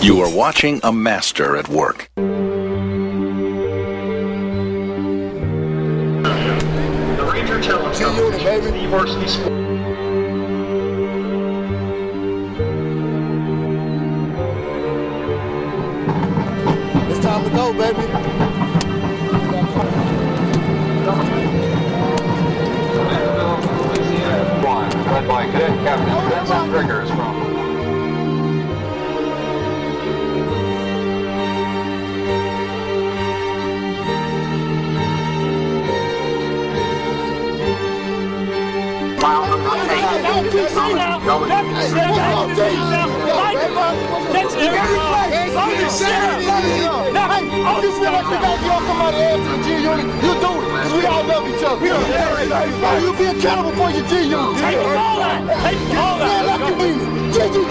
You are watching a master at work. The Ranger Telescope is the varsity sport. It's time to go, baby. Led by Cadet Captain Vincent Triggers from You be accountable for your G unit. Take all that. Take all that.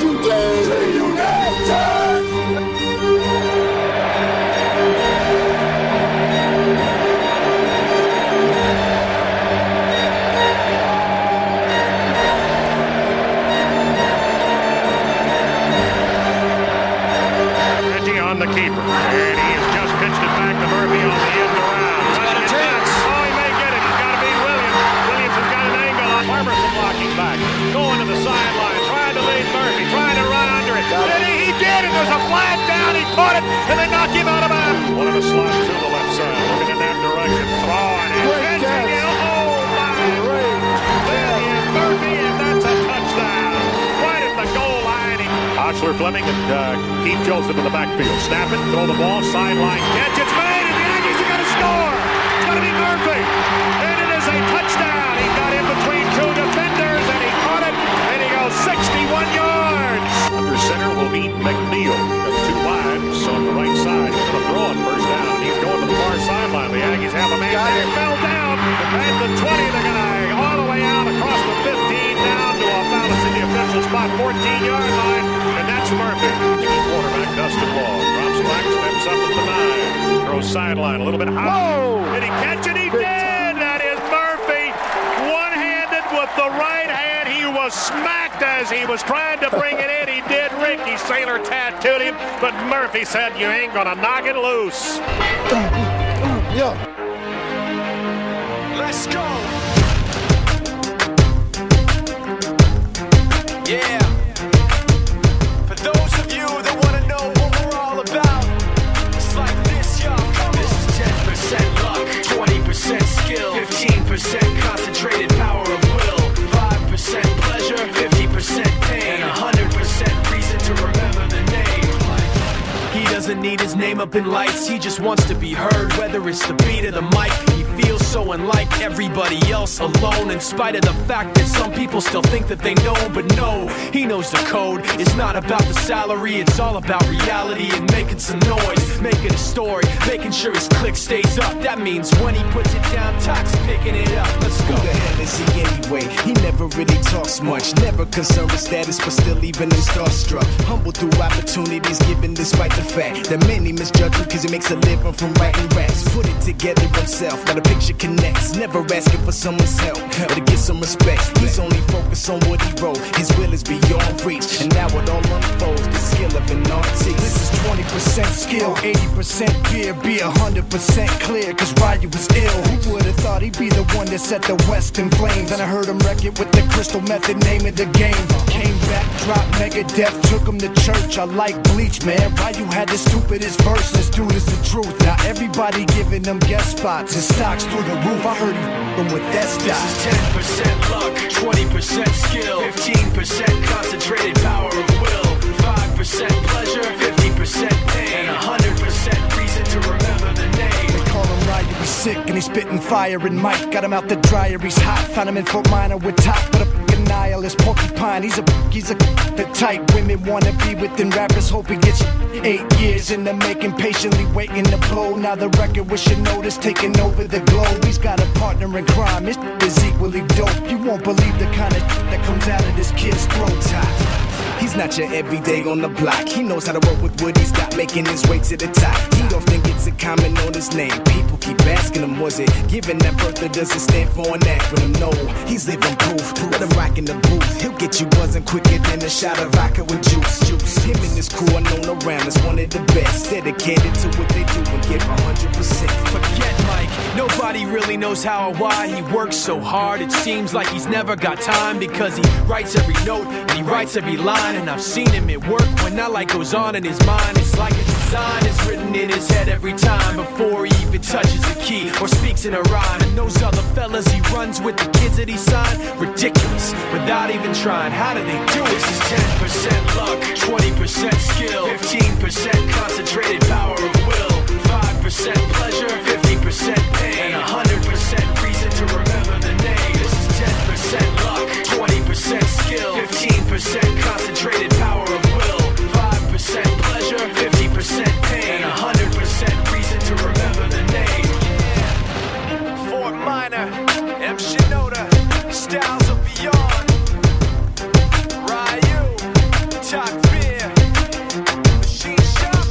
Reggie on the keeper, and he has just pitched it back to Murphy on the end around. He's got a chance. Oh, he may get it. He's got to beat Williams. Williams has got an angle on Farmerson blocking back, going to the sideline, trying to lead Murphy, trying to run under it. And he did, and there's a flag down. He caught it, and they knock him out of bounds. One of the slots to the left side, looking in that direction, throwing it. Oh, my. There is Murphy, and that's a touchdown. Right at the goal line. Osler, Fleming, and Keith Joseph in the backfield. Snap it, throw the ball, sideline catch. It's made, and the Aggies are going to score. It's going to be Murphy. And it is a touchdown. He got in between two defenders, and he caught it, and he goes 61 yards. Under center will be McNeil. Got two wides on the right side. He's going to throw it first down. He's going to the far sideline. The Aggies have a man there. Fell down at the 20. They're going to all the way out across the 15 down to about it's in the official spot, 14-yard line. And that's Murphy. Quarterback Dustin Law drops back, steps up at the 9, throws sideline a little bit high. Did he catch it? He did. That is Murphy, one-handed with the right hand. He was smacked as he was trying to bring it in. He did. Ricky Saylor tattooed him, but Murphy said, "You ain't gonna knock it loose." Yeah. Let's go. Yeah. For those of you that want to know what we're all about, it's like this, y'all. This is 10% luck, 20% skill, 15% concentrated power of will, 5% pleasure, 50% pain, 100% reason to remember the name. He doesn't need his name up in lights, he just wants to be heard, whether it's the beat of the mic. He feels so unlike everybody else, alone, in spite of the fact that some people still think that they know. But no, he knows the code. It's not about the salary, it's all about reality and making some noise, making a story, making sure his click stays up. That means when he puts it down, Tox picking it up. Let's go. Who the hell is he anyway? He never really talks much, never concerned with status, but still even him starstruck. Humble through opportunities given despite the fact that many misjudge him because he makes a living from writing raps. Put it together himself, now the picture connects. Never asking for someone's help or to get some respect. He's only focused on what he wrote. His will is beyond reach, and now it all unfolds. The skill of an artist. This is 20% skill, 80% fear. Be 100% clear, cause Ryu was ill. Who would've thought he'd be the one that set the West in flames? And I heard him wreck it with the Crystal Method, name of the game. Came back, dropped Megadeth, took him to church. I like Bleach, man. Ryu had the stupidest verses, dude, is the truth. Now everybody giving them guest spots. His stocks through the roof. I heard him with that stock. This is 10% luck, 20% skill, 15% concentrated power of will, 5% pleasure, 50% pain, and 100% reason to remember the name. They call him Ryu, he's sick and he's spitting fire. And Mike got him out the dryer, he's hot. Found him in Fort Minor with top, but a nihilist porcupine. He's a the type women wanna be within. Rappers hope he gets 8 years in the making, patiently waiting to blow. Now the record with your notice taking over the globe. He's got a partner in crime, his is equally dope. You won't believe the kind of that comes out of this kid's throat. He's not your everyday on the block. He knows how to work with what he's got, making his way to the top. He often gets a comment on his name. People keep asking him, was it given that birth or does it stand for an acronym? No, he's living proof. Let him rock in the booth. He'll get you buzzing quicker than a shot of vodka with juice. Him and his crew are known around is one of the best, dedicated to what they do and give 100%. Forget Mike, nobody really knows how or why he works so hard. It seems like he's never got time, because he writes every note and he writes every line. And I've seen him at work when that light goes on in his mind. It's like a design is written in his head every time, before he even touches a key or speaks in a rhyme. And those other fellas he runs with, the kids that he signed, ridiculous, without even trying. How do they do it? This is 10% luck, 20% skill, 15% concentrated power of will, 5% pleasure, 50% pain, and 100% reason to remember the name. This is 10% luck, 20% skill, 15% concentrated power of will, 5% pleasure, 50% pain, and 100% reason to remember the name. Fort Minor, M. Shinoda, Styles of Beyond, Ryu, Talk Beer, Machine Shop.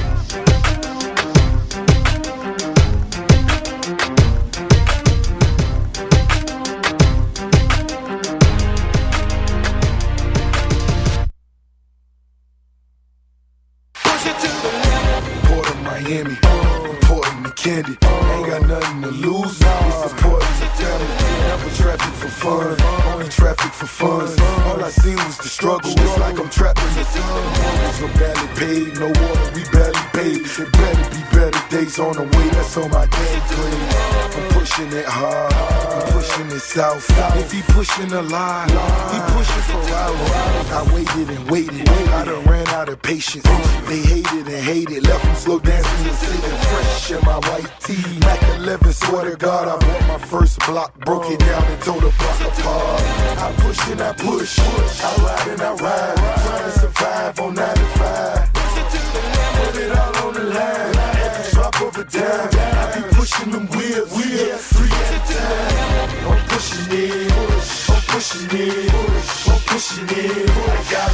Port of Miami, importing the candy. Ain't got nothing to lose. It's important to family. Never traffic for fun, only traffic for fun. All I seen was the struggle. It's like I'm trapped in the sun. Mortgage are barely paid, no water, we barely paid. It better be better days on the way. That's on my game grade. I'm pushing it hard, I'm pushing it south. If he pushing a lie, he pushing for hours. I waited and waited, I done ran out of patience. They hated and hated, left them slow dancing and singing fresh in my white tee. Mac 11, swear to God, I bought my first block, broke it down and tore the block apart. I push and I push, I ride and I ride, trying to survive on 9 to 5. Put it all on the line, every drop of a dime. I be pushing them wheels, yeah, 3 at a time. I'm pushing it, I'm pushing it, I'm pushing it. I got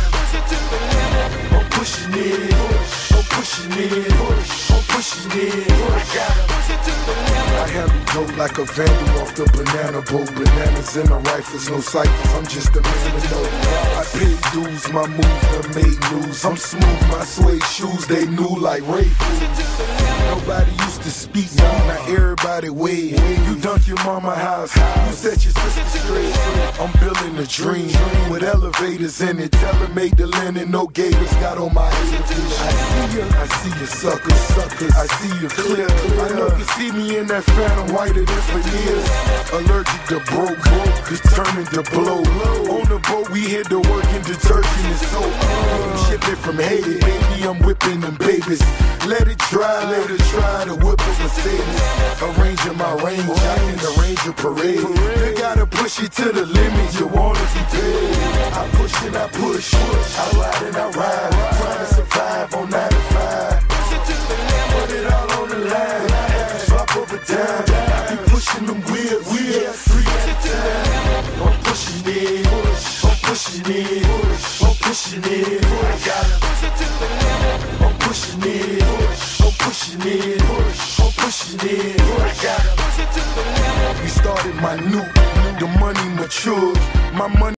it. I'm pushing it, I'm pushing it, I'm pushing it. I got it. I handle dope like a vandal off the banana boat. Bananas in the rifles, no ciphers, I'm just a man to know. I paid dues, my moves that made news. I'm smooth, my suede shoes, they new like Ray Foods. Nobody used to speak, now everybody wave. You dunk your mama house, you set your sister straight. I'm building a dream with elevators in it. Tell her make the linen, no gators, got on my head. I see you suckers, I see you clear. I know you see me in that phantom whiter than veneers. Allergic to broke, determined to blow. On the boat we hit the work in detergent and soap. Shipping from Haiti, baby, I'm whipping them babies. Let it dry, let it try to whip a Mercedes. Arranging my range, I can arrange a parade. You gotta push it to the limit, you wanna be paid. I push and I push, I ride and I ride, trying to survive on 9 to 5. Put it all on the line, every drop of a dime. I be pushing them wheels, yeah, 3 at a time. I'm pushing it, I'm pushing it, I'm pushing it. I got it. I'm pushing it, I'm pushing it, I'm pushing it. I got it. We started my new, the money matured, my money.